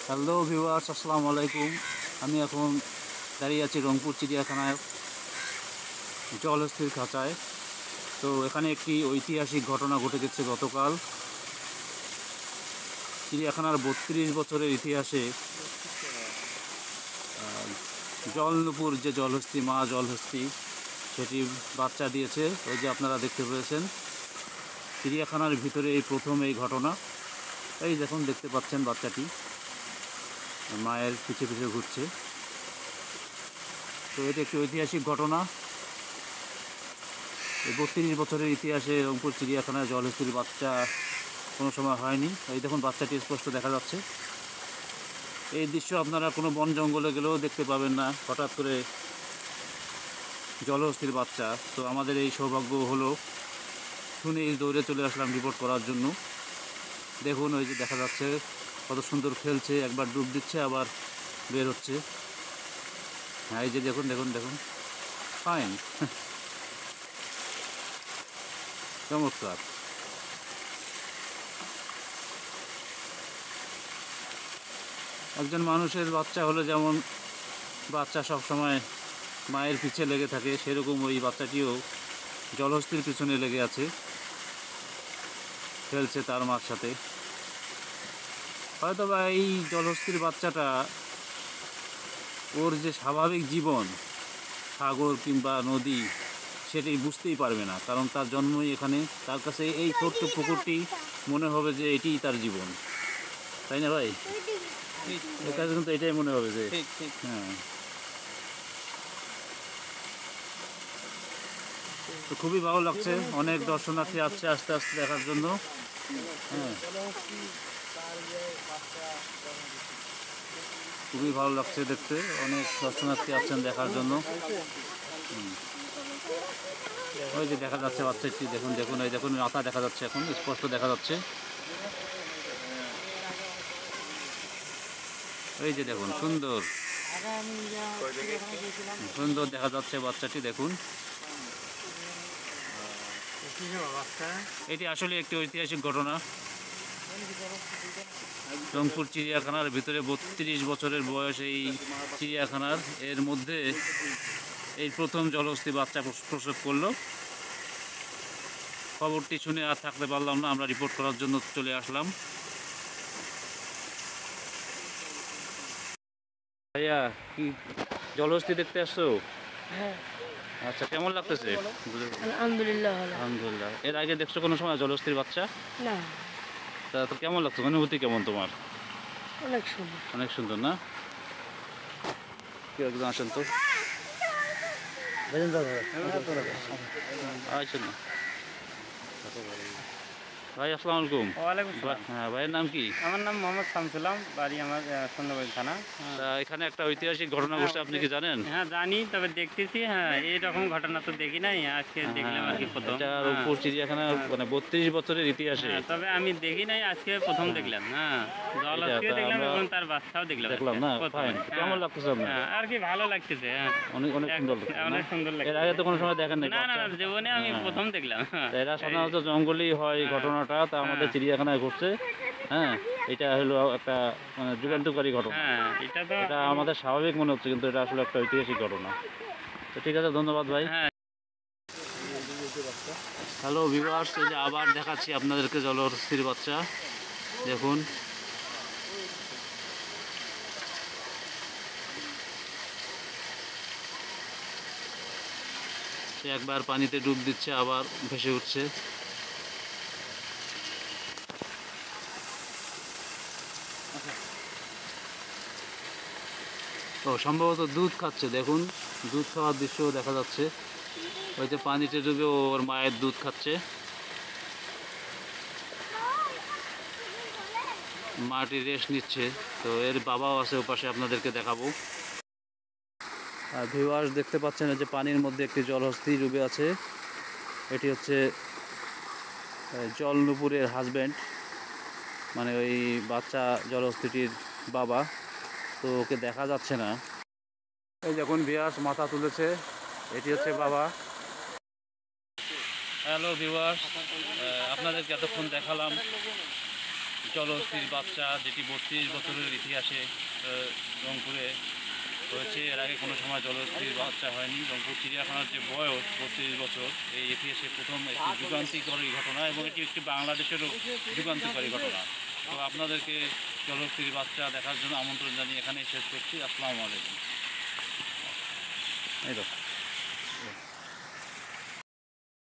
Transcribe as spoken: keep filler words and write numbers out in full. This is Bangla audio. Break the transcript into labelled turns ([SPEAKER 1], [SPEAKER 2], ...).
[SPEAKER 1] হ্যালো ভিউয়ার্স, আসসালামু আলাইকুম। আমি এখন দাঁড়িয়ে আছি রংপুর চিড়িয়াখানায় জলস্থির খাঁচায়। তো এখানে একটি ঐতিহাসিক ঘটনা ঘটে গেছে গতকাল। চিড়িয়াখানার বত্রিশ বছরের ইতিহাসে জলনুপুর যে জলহস্তি, মা জলহস্তি, সেটি বাচ্চা দিয়েছে। ওই যে আপনারা দেখতে পেয়েছেন, চিড়িয়াখানার ভিতরে এই প্রথম এই ঘটনা। এই দেখুন, দেখতে পাচ্ছেন বাচ্চাটি মায়ের পিছে পিছে ঘুরছে। তো এটা একটি ঐতিহাসিক ঘটনা। এই বত্রিশ বছরের ইতিহাসে রংপুর চিড়িয়াখানায় জলহস্তির বাচ্চা কোনো সময় হয়নি। এই দেখুন, বাচ্চাটি স্পষ্ট দেখা যাচ্ছে। এই দৃশ্য আপনারা কোনো বন জঙ্গলে গেলেও দেখতে পাবেন না, হঠাৎ করে জলহস্তির বাচ্চা। তো আমাদের এই সৌভাগ্য হলো, শুনে দৌড়ে চলে আসলাম রিপোর্ট করার জন্য। দেখুন, ওই যে দেখা যাচ্ছে কত সুন্দর খেলছে, একবার ডুব দিচ্ছে আবার বের হচ্ছে। হ্যাঁ, এই যে দেখুন দেখুন দেখুন ফাইন, চমৎকার। একজন মানুষের বাচ্চা হলে যেমন বাচ্চা সব সময় মায়ের পিছে লেগে থাকে, সেরকম ওই বাচ্চাটিও জলহস্তির পিছনে লেগে আছে, খেলছে তার মার সাথে। হয়তো বা এই জলহস্তির বাচ্চাটা ওর যে স্বাভাবিক জীবন, সাগর কিংবা নদী, সেটি বুঝতেই পারবে না, কারণ তার জন্মই এখানে। তার কাছে এই ছোট্ট পুকুরটি মনে হবে যে এটিই তার জীবন, তাই না ভাই? এর কাছে কিন্তু এটাই মনে হবে যে হ্যাঁ। তো খুবই ভালো লাগছে, অনেক দর্শনার্থী আসছে আস্তে আস্তে দেখার জন্য। হ্যাঁ, খুবই ভালো লাগছে দেখতে, অনেক দর্শনার্থী আসছেন দেখার জন্য। ওই যে দেখা যাচ্ছে বাচ্চাটি, দেখুন দেখুন এই দেখুন, মাথা দেখা যাচ্ছে, এখন স্পষ্ট দেখা যাচ্ছে। এই যে দেখুন, সুন্দর সুন্দর দেখা যাচ্ছে বাচ্চাটি, দেখুন। এটি আসলে একটি ঐতিহাসিক ঘটনা। রংপুর চিড়িয়াখানার ভিতরে বত্রিশ বছরের বয়স এই চিড়িয়াখানার, এর মধ্যে এই প্রথম জলহস্তি বাচ্চা প্রসব করলো। খবরটি শুনে আর থাকতে পারলাম না, আমরা রিপোর্ট করার জন্য চলে আসলাম। ভাইয়া, কি জলহস্তি দেখতে আসছো?
[SPEAKER 2] হ্যাঁ।
[SPEAKER 1] আচ্ছা, কেমন লাগতেছে?
[SPEAKER 2] আলহামদুলিল্লাহ ভালো।
[SPEAKER 1] আলহামদুলিল্লাহ। এর আগে দেখছো কোনো সময় জলহস্তির বাচ্চা?
[SPEAKER 2] না,
[SPEAKER 1] তা তো কেমন লাগছে, অনুভূতি কেমন তোমার?
[SPEAKER 2] অনেক সুন্দর।
[SPEAKER 1] অনেক সুন্দর না? কেউ একজন আসেন তো, আসেন না। ভাই, আসসালামু আলাইকুম।
[SPEAKER 3] ওয়ালাইকুম সালাম।
[SPEAKER 1] হ্যাঁ, ভাইয়ের নাম কি?
[SPEAKER 3] আমার নাম মোহাম্মদ শামসুলাম, বাড়ি আমার সুন্দরবন থানা।
[SPEAKER 1] তা এখানে একটা ঐতিহাসিক ঘটনা ঘটছে, আপনি কি জানেন?
[SPEAKER 3] হ্যাঁ জানি, তবে দেখতেছি। হ্যাঁ, এইরকম ঘটনা তো দেখি নাই, আজকে দেখলাম আর কি প্রথম।
[SPEAKER 1] এটা রংপুর চিড়িয়াখানা মানে বত্রিশ বছরের ইতিহাসে।
[SPEAKER 3] হ্যাঁ, তবে আমি দেখি নাই, আজকে প্রথম দেখলাম। হ্যাঁ, জলহস্তিও দেখলাম এবং তার বাচ্চাও দেখলাম
[SPEAKER 1] দেখলাম না?
[SPEAKER 3] প্রথমে।
[SPEAKER 1] ফাইন। কেমন লাগতেছে আপনার?
[SPEAKER 3] হ্যাঁ, আর কি ভালো লাগতেছে। হ্যাঁ,
[SPEAKER 1] অনেক অনেক সুন্দর লাগছে,
[SPEAKER 3] অনেক সুন্দর লাগছে।
[SPEAKER 1] এর আগে তো কোনো সময় দেখেন নাই
[SPEAKER 3] না না
[SPEAKER 1] বাচ্চা?
[SPEAKER 3] না, জীবনে আমি প্রথম দেখলাম।
[SPEAKER 1] তা এরা সাধারণত জঙ্গলেই হয় এই ঘটনাটা, তা আমাদের চিড়িয়াখানায় ঘটছে। হ্যাঁ, এটা হলো একটা মানে যুগান্তকারী ঘটনা।
[SPEAKER 3] হ্যাঁ, এটা তো
[SPEAKER 1] এটা আমাদের স্বাভাবিক মনে হচ্ছে, কিন্তু এটা আসলে একটা ঐতিহাসিক ঘটনা। তো ঠিক আছে, ধন্যবাদ ভাই।
[SPEAKER 3] হ্যাঁ।
[SPEAKER 1] হ্যালো ভিউয়ার্স, এই যে আবার দেখাচ্ছি আপনাদেরকে জলহস্তির বাচ্চা, দেখুন। সে একবার পানিতে ডুব দিচ্ছে, আবার ভেসে উঠছে। ও সম্ভবত দুধ খাচ্ছে, দেখুন, দুধ খাওয়ার দৃশ্যও দেখা যাচ্ছে। ওই যে পানিতে ডুবে ওর মায়ের দুধ খাচ্ছে, মাটি রেস্ট নিচ্ছে। তো এর বাবাও আছে ওপাশে, আপনাদেরকে দেখাবো। আর ভিউয়ার্স, দেখতে পাচ্ছেন যে পানির মধ্যে একটি জলহস্তি ডুবে আছে। এটি হচ্ছে জলনুপুরের হাজব্যান্ড, মানে ওই বাচ্চা জলহস্তিটির বাবা। তো ওকে দেখা যাচ্ছে না। এই দেখুন, ভিউয়ার্স মাথা তুলেছে, এটি হচ্ছে বাবা। হ্যালো ভিউয়ার্স, আপনাদেরকে এতক্ষণ দেখালাম জলহস্তির বাচ্চা, যেটি বত্রিশ বছরের ইতিহাসে আহ, রংপুরে হয়েছে। এর আগে কোনো সময় জলহস্তির বাচ্চা হয়নি। রংপুর চিড়িয়াখানার যে বয়স বত্রিশ বছর, এই ইতিহাসে প্রথম একটি যুগান্তিকারী ঘটনা এবং এটি একটি বাংলাদেশেরও যুগান্তিকারী ঘটনা। তো আপনাদেরকে জলহস্তির বাচ্চা দেখার জন্য আমন্ত্রণ জানিয়ে এখানেই শেষ করছি। আসসালামু আলাইকুম। এই তো